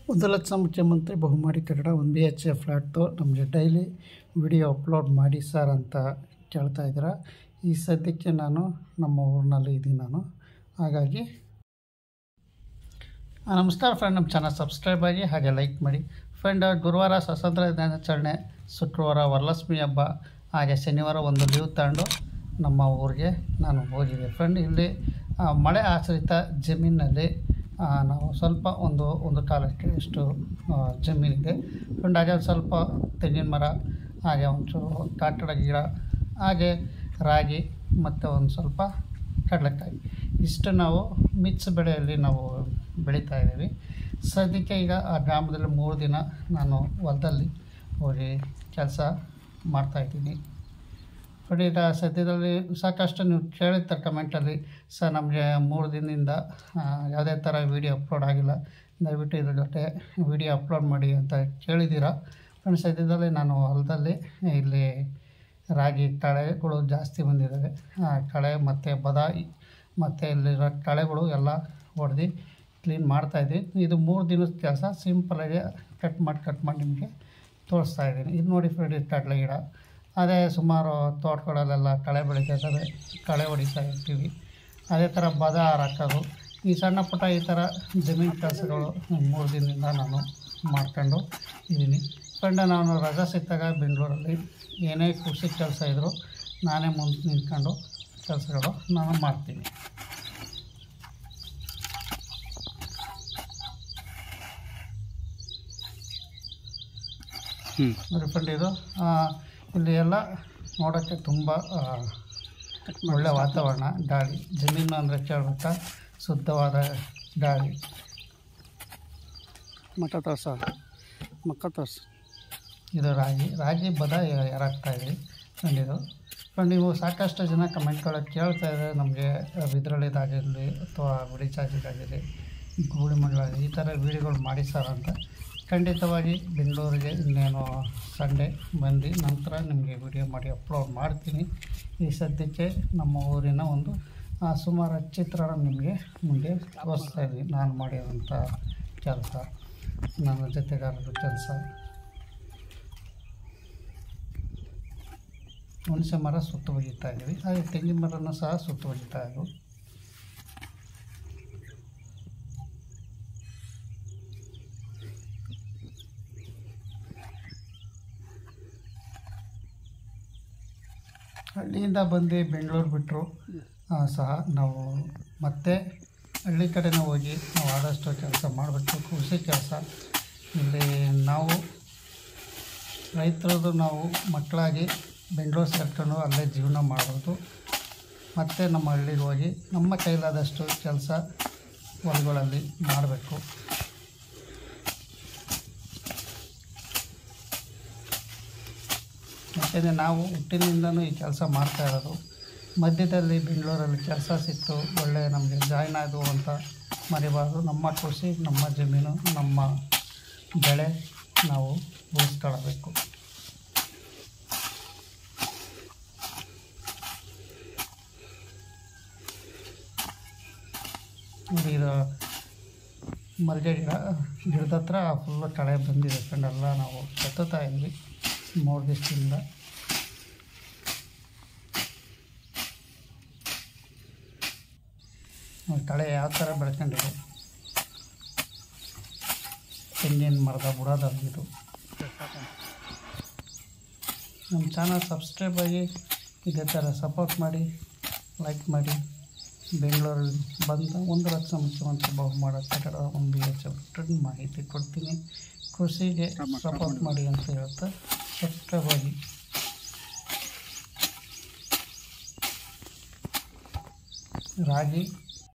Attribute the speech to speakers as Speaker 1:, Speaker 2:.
Speaker 1: 1 ಲಕ್ಷ ಮುಖ್ಯಮಂತ್ರಿ ಬಹುಮಹಡಿ ಕಟ್ಟಡ 1 BHK ಫ್ಲ್ಯಾಟ್ದು ನಮಗೆ ಡೈಲಿ ವಿಡಿಯೋ ಅಪ್ಲೋಡ್ ಮಾಡಿ ಸರ್ ಅಂತ ಕೇಳ್ತಾ ಇದ್ದೀರಾ. ಈ ಸದ್ಯಕ್ಕೆ ನಾನು ನಮ್ಮ ಊರಿನಲ್ಲಿ ಇದ್ದೀನಿ ನಾನು. ಹಾಗಾಗಿ ನಮಸ್ಕಾರ ಫ್ರೆಂಡ್, ನಮ್ಮ ಚಾನಲ್ ಸಬ್ಸ್ಕ್ರೈಬ್ ಆಗಿ ಹಾಗೆ ಲೈಕ್ ಮಾಡಿ ಫ್ರೆಂಡ್. ಗುರುವಾರ ಸ್ವಾತಂತ್ರ್ಯ ದಿನಾಚರಣೆ, ಶುಕ್ರವಾರ ವರಲಕ್ಷ್ಮಿ ಹಬ್ಬ, ಹಾಗೆ ಶನಿವಾರ ಒಂದು ಲೀವ್ ತಗೊಂಡು ನಮ್ಮ ಊರಿಗೆ ನಾನು ಹೋಗಿದ್ದೆ ಫ್ರೆಂಡ್. ಇಲ್ಲಿ ಮಳೆ ಆಶ್ರಿತ ಜಮೀನಿನಲ್ಲಿ ನಾವು ಸ್ವಲ್ಪ ಒಂದು ಕಾಲಕ್ಕೆ ಇಷ್ಟು ಜಮೀನಿದೆ ಫ್ರೆಂಡ್. ಹಾಗೆ ಒಂದು ಸ್ವಲ್ಪ ತೆಂಗಿನ ಮರ, ಹಾಗೆ ಒಂಚೂರು ಕಾಟಡ ಗಿಡ, ಹಾಗೆ ರಾಗಿ ಮತ್ತು ಒಂದು ಸ್ವಲ್ಪ ಕಡಲೆಕಾಯಿ, ಇಷ್ಟು ನಾವು ಮಿಕ್ಸ್ ಬೆಳೆಯಲ್ಲಿ ನಾವು ಬೆಳೀತಾ ಇದ್ದೀವಿ. ಸದ್ಯಕ್ಕೆ ಈಗ ಆ ಗ್ರಾಮದಲ್ಲಿ 3 ದಿನ ನಾನು ಹೊಲದಲ್ಲಿ ಹೋಗಿ ಕೆಲಸ ಮಾಡ್ತಾಯಿದ್ದೀನಿ ಫ್ರೆಂಡ್. ಈಗ ಸದ್ಯದಲ್ಲಿ ಸಾಕಷ್ಟು ನೀವು ಕೇಳಿರ್ತಾರೆ ಕಮೆಂಟಲ್ಲಿ, ಸರ್ ನಮಗೆ 3 ದಿನದಿಂದ ಯಾವುದೇ ಥರ ವೀಡಿಯೋ ಅಪ್ಲೋಡ್ ಆಗಿಲ್ಲ, ದಯವಿಟ್ಟು ಇದ್ರ ಜೊತೆ ವೀಡಿಯೋ ಅಪ್ಲೋಡ್ ಮಾಡಿ ಅಂತ ಕೇಳಿದ್ದೀರಾ ಫ್ರೆಂಡ್. ಸದ್ಯದಲ್ಲಿ ನಾನು ಹೊಲದಲ್ಲಿ ಇಲ್ಲಿ ರಾಗಿ ಕಳೆಗಳು ಜಾಸ್ತಿ ಬಂದಿದ್ದಾವೆ, ಕಳೆ ಮತ್ತು ಬದಾಯಿ ಮತ್ತು ಇಲ್ಲಿರೋ ಕಳೆಗಳು ಎಲ್ಲ ಹೊಡೆದು ಕ್ಲೀನ್ ಮಾಡ್ತಾಯಿದ್ವಿ. ಇದು 3 ದಿನದ ಕೆಲಸ. ಸಿಂಪಲಾಗಿ ಕಟ್ ಮಾಡಿ ನಿಮಗೆ ತೋರಿಸ್ತಾ ಇದ್ದೀನಿ. ಇದು ನೋಡಿ ಫ್ರೆಂಡ್, ಇದು ಕಡಲೆ ಗಿಡ. ಅದೇ ಸುಮಾರು ತೋಟಗಳಲ್ಲೆಲ್ಲ ಕಳೆ ಬೆಳೀತದೆ, ಕಳೆ ಹೊಡಿತಾ ಇರ್ತೀವಿ. ಅದೇ ಥರ ಬದ ಹಾಕೋದು, ಈ ಸಣ್ಣ ಪುಟ್ಟ ಈ ಥರ ಜಮೀನು ಕೆಲಸಗಳು 3 ದಿನದಿಂದ ನಾನು ಮಾಡ್ಕೊಂಡು ಇದ್ದೀನಿ ಫ್ರೆಂಡ್. ನಾನು ರಜಾ ಸಿಕ್ಕಾಗ ಬೆಂಗಳೂರಲ್ಲಿ ಏನೇ ಕೃಷಿ ಕೆಲಸ ಇದ್ದರೂ ನಾನೇ ಮುಂದೆ ನಿಂತ್ಕೊಂಡು ಕೆಲಸಗಳು ನಾನು ಮಾಡ್ತೀನಿ. ನೋಡಿ ಫ್ರೆಂಡ್, ಇದು ಇಲ್ಲಿ ಎಲ್ಲ ನೋಡೋಕ್ಕೆ ತುಂಬ ಒಳ್ಳೆಯ ವಾತಾವರಣ, ಗಾಳಿ, ಜಮೀನು ಅಂದರೆ ಕೇಳಬೇಕಾ, ಶುದ್ಧವಾದ ಗಾಳಿ. ಮಕ್ಕ ತೋರ್ಸ ಇದು ರಾಗಿ ಬದ ಯಾರಾಗ್ತಾಯಿದ್ವಿ ಫ್ರೆಂಡ್. ಇದು ಫ್ರೆಂಡ್, ನೀವು ಸಾಕಷ್ಟು ಜನ ಕಮೆಂಟ್ಗಳು ಕೇಳ್ತಾ ಇದ್ದಾರೆ, ನಮಗೆ ಬಿದ್ರಳ್ಳಿದಾಗಿರಲಿ ಅಥವಾ ಗುಡಿ ಚಾಚಿದಾಗಿರಲಿ, ಗೂಳಿ ಮಂಗಳಾಗಲಿ, ಈ ಥರ ವೀಡಿಯೋಗಳು ಮಾಡಿ ಸರ್ ಅಂತ. ಖಂಡಿತವಾಗಿ ಬೆಂಗಳೂರಿಗೆ ಇನ್ನೇನು ಸಂಡೇ ಬಂದು ನಂತರ ನಿಮಗೆ ವಿಡಿಯೋ ಮಾಡಿ ಅಪ್ಲೋಡ್ ಮಾಡ್ತೀನಿ. ಈ ಸದ್ಯಕ್ಕೆ ನಮ್ಮ ಊರಿನ ಒಂದು ಸುಮಾರು ಚಿತ್ರಣ ನಿಮಗೆ ಮುಂದೆ ತೋರಿಸ್ತಾ ಇದ್ವಿ. ನಾನು ಮಾಡಿರೋಂಥ ಕೆಲಸ, ನನ್ನ ಜೊತೆಗಾರರ ಕೆಲಸ. ಹುಣಸೆ ಮರ ಸುತ್ತು ಒಗಿತಾ ಇದ್ವಿ, ಹಾಗೆ ತೆಂಗಿನ ಮರನೂ ಸಹ ಸುತ್ತು ಒಗಿತಾ ಇದ್ವು. ಹಳ್ಳಿಯಿಂದ ಬಂದು ಬೆಂಗಳೂರು ಬಿಟ್ಟರು ಸಹ ನಾವು ಮತ್ತೆ ಹಳ್ಳಿ ಕಡೆನೇ ಹೋಗಿ ನಾವು ಆದಷ್ಟು ಕೆಲಸ ಮಾಡಬೇಕು, ಕೃಷಿ ಕೆಲಸ. ಇಲ್ಲಿ ನಾವು ರೈತರದು ನಾವು ಮಕ್ಕಳಾಗಿ ಬೆಂಗಳೂರು ಸೇರ್ಕೊಂಡು ಅಲ್ಲೇ ಜೀವನ ಮಾಡೋದು, ಮತ್ತು ನಮ್ಮ ಹಳ್ಳಿಗೆ ಹೋಗಿ ನಮ್ಮ ಕೈಲಾದಷ್ಟು ಕೆಲಸ ಹೊಲಗಳಲ್ಲಿ ಮಾಡಬೇಕು. ಯಾಕೆಂದರೆ ನಾವು ಹುಟ್ಟಿನಿಂದನೂ ಈ ಕೆಲಸ ಮಾಡ್ತಾ ಇರೋದು. ಮಧ್ಯದಲ್ಲಿ ಬೆಂಗಳೂರಲ್ಲಿ ಕೆಲಸ ಸಿಕ್ತು, ಒಳ್ಳೆ ನಮಗೆ ಜಾಯ್ನ್ ಆದವು ಅಂತ ಮರಿಬಾರ್ದು. ನಮ್ಮ ಕೃಷಿ, ನಮ್ಮ ಜಮೀನು, ನಮ್ಮ ಬೆಳೆ ನಾವು ಉಳಿಸ್ಕೊಳ್ಬೇಕು. ಇದು ಮಲ್ಲಿಗೆ ಗಿಡದ ಹತ್ರ ಫುಲ್ಲು ಕಳೆ ಬಂದಿದೆ ಫ್ರೆಂಡ್. ಎಲ್ಲ ನಾವು ಕೆತ್ತುತ್ತಾ ಇದ್ವಿ 3 ದಿವಸದಿಂದ. ಕಳೆ ಯಾವ ಥರ ಬೆಳ್ಕೊಂಡಿದೆ, ತೆಂಗಿನ ಮರದ ಬುಡದಲ್ಲಿದು. ನಮ್ಮ ಚಾನಲ್ ಸಬ್ಸ್ಕ್ರೈಬ್ ಆಗಿ ಇದೇ ಥರ ಸಪೋರ್ಟ್ ಮಾಡಿ, ಲೈಕ್ ಮಾಡಿ. ಬೆಂಗಳೂರಲ್ಲಿ ಬಂದ 1 ಲಕ್ಷ ಮುಖ್ಯಮಂತ್ರಿ ಬಹುಮಹಡಿ ಕಟ್ಟಡ 1 BHK ಮಾಹಿತಿ ಕೊಡ್ತೀನಿ. ಕೃಷಿಗೆ ಸಪೋರ್ಟ್ ಮಾಡಿ ಅಂತ ಹೇಳ್ತಾ ಸಬ್ಸ್ಕ್ರೈಬ್ ಆಗಿ. ರಾಗಿ